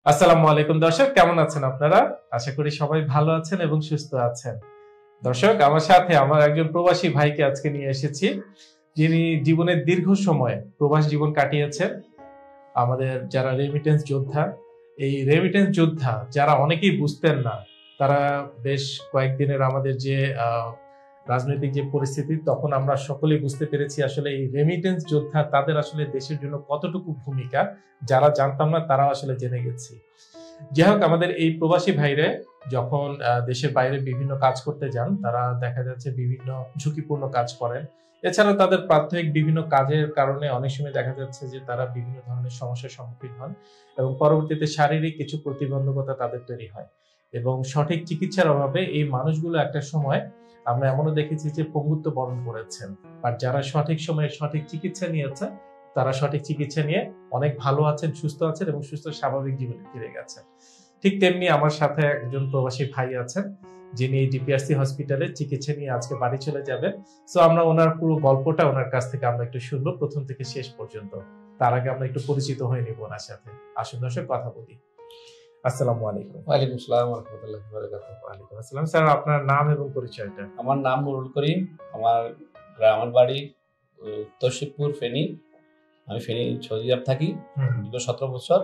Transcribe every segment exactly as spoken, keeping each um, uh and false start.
আসসালামু আলাইকুম দর্শক, কেমন আছেন আপনারা? আশা করি সবাই ভালো আছেন এবং সুস্থ আছেন। দর্শক, আমার সাথে আমার একজন প্রবাসী ভাইকে আজকে নিয়ে এসেছি, যিনি জীবনের দীর্ঘ সময় প্রবাস জীবন কাটিয়েছেন। আমাদের যারা রেমিটেন্স যোদ্ধা, এই রেমিটেন্স যোদ্ধা যারা অনেকেই বুঝতেন না, তারা বেশ কয়েকদিনের আমাদের যে রাজনৈতিক যে পরিস্থিতি, তখন আমরা সকলেই বুঝতে পেরেছি আসলে এই রেমিটেন্স যোদ্ধা তাদের আসলে দেশের জন্য কতটুকু ভূমিকা, যারা জানতাম না তারা আসলে জেনে গেছি। যাই হোক, আমাদের এই প্রবাসী ভাইরে যখন দেশের বাইরে বিভিন্ন কাজ করতে যান, তারা দেখা যাচ্ছে বিভিন্ন ঝুঁকিপূর্ণ কাজ করেন। এছাড়াও তাদের প্রাথমিক বিভিন্ন কাজের কারণে অনেক সময় দেখা যাচ্ছে যে তারা বিভিন্ন ধরনের সমস্যার সম্মুখীন হন এবং পরবর্তীতে শারীরিক কিছু প্রতিবন্ধকতা তাদের তৈরি হয় এবং সঠিক চিকিৎসার অভাবে এই মানুষগুলো একটা সময় আমরা এমনও দেখেছি যে পঙ্গুত্ব বরণ করেছেন। আর যারা সঠিক সময়ে সঠিক চিকিৎসা নিয়েছে, তারা সঠিক চিকিৎসা নিয়ে অনেক ভালো আছেন, সুস্থ আছেন এবং সুস্থ স্বাভাবিক জীবনে ফিরে গেছেন। ঠিক তেমনি আমার সাথে একজন প্রবাসী ভাই আছেন, যিনি ডিপিআরসি হসপিটালে চিকিৎসা নিয়ে আজকে বাড়ি চলে যাবেন। সো আমরা ওনার পুরো গল্পটা ওনার কাছ থেকে আমরা একটু শুনবো, প্রথম থেকে শেষ পর্যন্ত। তার আগে আমরা একটু পরিচিত হয়ে নিব ওনার সাথে। আসুন দর্শক, কথা বলি। আসসালামু আলাইকুম। ওয়ালাইকুম আসসালাম ওয়া রাহমাতুল্লাহি ওয়া বারাকাতুহু। ওয়ালাইকুম আসসালাম। স্যার, আপনার নাম এবং পরিচয়টা? আমার নাম নুরুল করিম, আমার গ্রামের বাড়ি উত্তর শিবপুর, ফেনী। আমি ফেনী সৌদি আরব থাকি দীর্ঘ সতেরো বছর।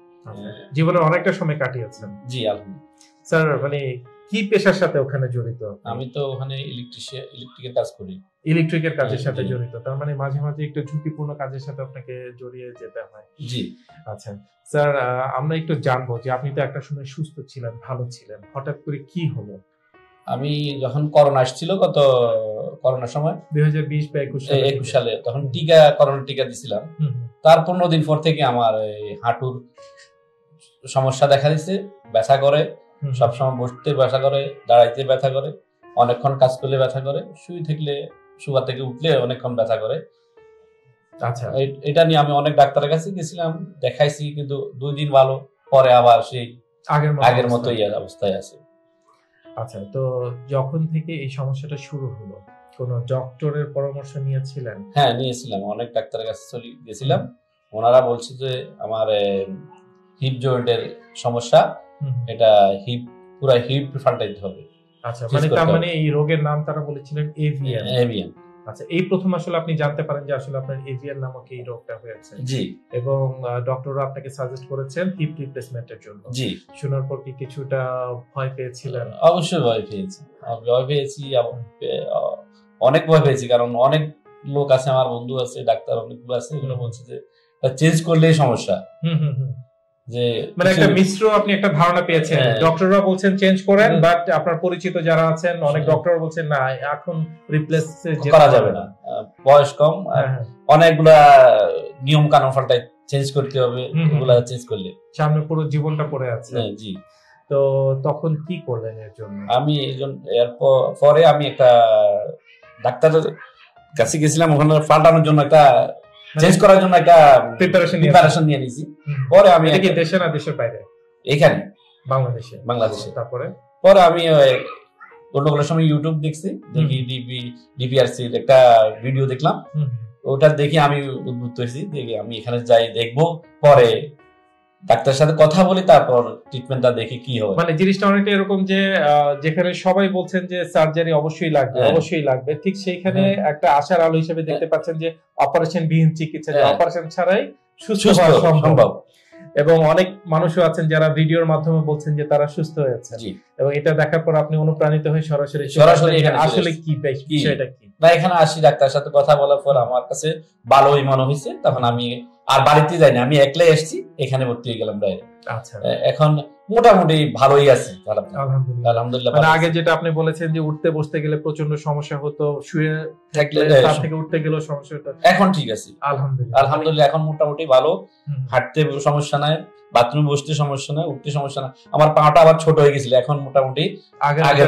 জীবনে অনেকটা সময় কাটিয়েছেন। জি আলহামদুলিল্লাহ। স্যার, মানে কি পেশার সাথে ওখানে জড়িত? আমি তো ওখানে ইলেকট্রিশিয়ান ইলেকট্রিকের কাজ করি। ইলেকট্রিকের কাজের সাথে জড়িত, তার মানে মাঝে মাঝে একটু ঝুঁকিপূর্ণ কাজের সাথে আপনাকে জড়িয়ে যেতে হয়। জি আচ্ছা স্যার, আমরা একটু জানবো যে আপনি তো একটা সময় সুস্থ ছিলেন, ভালো ছিলেন, হঠাৎ করে কি হলো? আমি যখন করোনা আসছিল, গত করোনার সময় দুই হাজার বিশ বা একুশ একুশ সালে, তখন টিকা করোনা টিকা দিছিলাম। তার পনেরো দিন পর থেকে আমার হাঁটুর সমস্যা দেখা দিচ্ছে, ব্যথা করে, সবসময় বসতে ব্যথা করে, দাঁড়াইতে ব্যথা করে, অনেকক্ষণ কাজ করলে ব্যথা করে, শুয়ে থাকলে শুয়া থেকে উঠলে অনেকক্ষণ ব্যথা করে। আচ্ছা, এটা নিয়ে আমি অনেক ডাক্তারের কাছে গেছিলাম, দেখাইছি, কিন্তু দুই দিন ভালো, পরে আবার সেই আগের আগের মতোই অবস্থায় আছে। আচ্ছা, তো যখন থেকে এই সমস্যাটা শুরু হলো, কোন ডক্টরের পরামর্শ নিয়েছিলেন? হ্যাঁ, নিয়েছিলাম, অনেক ডাক্তারের কাছে চলে গেছিলাম। ওনারা বলছে যে আমার হিপ জয়েন্টের সমস্যা, এটা হিপ পুরো হিপ ফাল্টাইতে হবে। আচ্ছা, মানে তার মানে এই রোগের নাম তারা বলেছিলেন এভিএন। এভিএন। আচ্ছা, এই প্রথম আসলে আপনি জানতে পারেন যে আসলে আপনার এভিএন নামক এই রোগটা হয়েছে। জি। এবং ডক্টররা আপনাকে সাজেস্ট করেছেন হিপ রিপ্লেসমেন্টের জন্য। জি। শোনার পর কি কিছুটা ভয় পেয়েছিলেন? অবশ্যই ভয় পেয়েছি, ভয় পেয়েছি, অনেক ভয় পেয়েছি, কারণ অনেক লোক আছে, আমার বন্ধু আছে, ডাক্তার অনেকগুলো আছে, এগুলো বলছে যে চেঞ্জ করলেই সমস্যা। হুম হুম হুম যে মানে একটা মিশ্র আপনি একটা ধারণা পেয়েছেন। ডক্টররা বলছেন চেঞ্জ করেন, বাট আপনার পরিচিত যারা আছেন অনেক ডক্টর বলছেন না, এখন রিপ্লেস করা যাবে না, বয়স কম, অনেকগুলা নিয়ম কানুন পাল্টাই চেঞ্জ করতে হবে, এগুলা চেঞ্জ করলে সামনে পুরো জীবনটা পড়ে আছে। জি। তো তখন কি করলেন এর জন্য? আমি এইজন এরপর পরে আমি একটা ডাক্তারের কাছে গেছিলাম, ওখানে পাল্টানোর জন্য, একটা চেঞ্জ করার জন্য একটা প্রিপারেশন প্রিপারেশন নিয়ে নিয়েছি। পরে আমি এটা কি দেশে না দেশের বাইরে? এখানে বাংলাদেশে। বাংলাদেশে। তারপরে পরে আমি গন্ডগোলের সময় ইউটিউব দেখছি, দেখি ডিপি ডিপিআরসি একটা ভিডিও দেখলাম, ওটা দেখি আমি উদ্বুদ্ধ হয়েছি, দেখি আমি এখানে যাই, দেখবো, পরে ডাক্তারের সাথে কথা বলি, তারপর ট্রিটমেন্টটা দেখি কি হয়। মানে জিনিসটা অনেকটা এরকম যে যেখানে সবাই বলছেন যে সার্জারি অবশ্যই লাগবে, অবশ্যই লাগবে, ঠিক সেইখানে একটা আশার আলো হিসেবে দেখতে পাচ্ছেন যে অপারেশন বিহীন চিকিৎসা, অপারেশন ছাড়াই সুস্থ হওয়া সম্ভব। এবং অনেক মানুষও আছেন যারা ভিডিওর মাধ্যমে বলছেন যে তারা সুস্থ হয়েছে, এবং এটা দেখার পর আপনি অনুপ্রাণিত হয়ে সরাসরি সরাসরি আসলে কি বিষয়টা কি না, এখানে আসি, ডাক্তারের সাথে কথা বলার পর আমার কাছে ভালোই মনে হয়েছে। তখন আমি আর বাড়িতে যাইনি, আমি একলাই এসেছি, এখানে ভর্তি হয়ে গেলাম ডাইরেক্ট। আচ্ছা, এখন মোটামুটি ভালোই আছি, আলহামদুলিল্লাহ। আলহামদুলিল্লাহ। মানে আগে যেটা আপনি বলেছেন যে উঠতে বসতে গেলে প্রচন্ড সমস্যা হতো, শুয়ে থাকলে তার থেকে উঠতে গেলেও সমস্যা হতো, এখন ঠিক আছে আলহামদুলিল্লাহ। আলহামদুলিল্লাহ, এখন মোটামুটি ভালো, হাঁটতে সমস্যা নাই, বাথরুমে বসতে সমস্যা নাই, উঠতে সমস্যা নাই। আমার পাটা আবার ছোট হয়ে গেছিল, এখন মোটামুটি আগের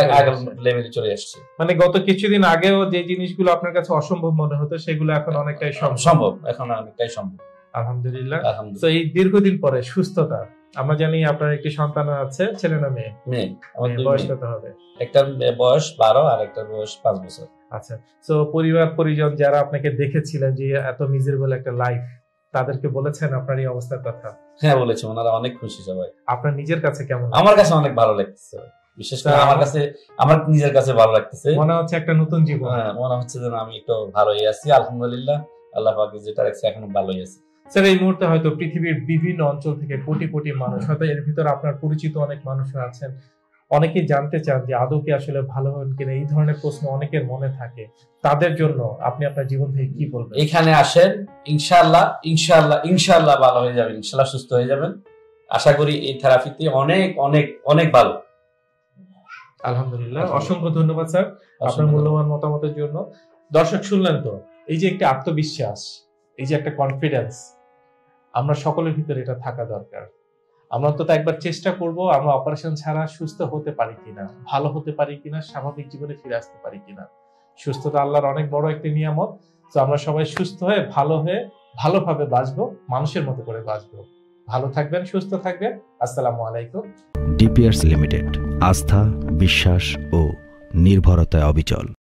লেভেলে চলে আসছে। মানে গত কিছুদিন আগেও যে জিনিসগুলো আপনার কাছে অসম্ভব মনে হতো, সেগুলো এখন অনেকটাই সম্ভব, এখন অনেকটাই সম্ভব আলহামদুলিল্লাহ। তো এই দীর্ঘদিন পরে সুস্থতা, আমরা জানি আপনার একটি সন্তান আছে, ছেলে না মেয়ে? মেয়ে। বয়স কত হবে? একটার বয়স বারো আর একটার বয়স পাঁচ বছর। আচ্ছা, তো পরিবার পরিজন যারা আপনাকে দেখেছিলেন যে এত মিজারেবল একটা লাইফ, তাদেরকে বলেছেন আপনার এই অবস্থার কথা? হ্যাঁ বলেছি, ওনারা অনেক খুশি সবাই। আপনার নিজের কাছে কেমন? আমার কাছে অনেক ভালো লাগতেছে, বিশেষ করে আমার কাছে, আমার নিজের কাছে ভালো লাগতেছে। মনে হচ্ছে একটা নতুন জীবন। হ্যাঁ, মনে হচ্ছে যেন আমি একটু ভালোই আছি, আলহামদুলিল্লাহ, আল্লাহ পাক যেটা রাখছে এখনো ভালোই আছি। স্যার, এই মুহূর্তে হয়তো পৃথিবীর বিভিন্ন অঞ্চল থেকে কোটি কোটি মানুষ, হয়তো এর ভিতরে আপনার পরিচিত অনেক মানুষ আছেন, অনেকেই জানতে চান যে আদৌ কি আসলে ভালো হন কিনা, এই ধরনের প্রশ্ন অনেকের মনে থাকে। তাদের জন্য আপনি আপনার জীবন থেকে কি বলবেন? এখানে আসেন, ইনশাআল্লাহ ইনশাআল্লাহ ইনশাআল্লাহ ভালো হয়ে যাবেন, ইনশাআল্লাহ সুস্থ হয়ে যাবেন। আশা করি এই থেরাপিতে অনেক অনেক অনেক ভালো। আলহামদুলিল্লাহ, অসংখ্য ধন্যবাদ স্যার আপনার মূল্যবান মতামতের জন্য। দর্শক শুনলেন তো, এই যে একটা আত্মবিশ্বাস, এই যে একটা কনফিডেন্স, আমরা সকলের ভিতরে এটা থাকা দরকার। আমরা তো একবার চেষ্টা করব, আমরা অপারেশন ছাড়া সুস্থ হতে পারি কিনা, ভালো হতে পারি কিনা, স্বাভাবিক জীবনে ফিরে আসতে পারি কিনা। সুস্থতা আল্লাহর অনেক বড় একটা নিয়ামত। তো আমরা সবাই সুস্থ হয়ে, ভালো হয়ে, ভালোভাবে বাঁচবো, মানুষের মতো করে বাঁচবো। ভালো থাকবেন, সুস্থ থাকবেন। আসসালামু আলাইকুম। ডিপিআরস লিমিটেড, আস্থা, বিশ্বাস ও নির্ভরতায় অবিচল।